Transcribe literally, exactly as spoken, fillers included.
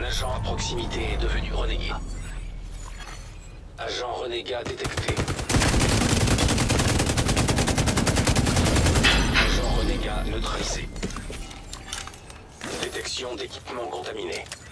agent à proximité est devenu renégat. Agent renégat détecté. Agent renégat neutralisé. Détection d'équipement contaminé.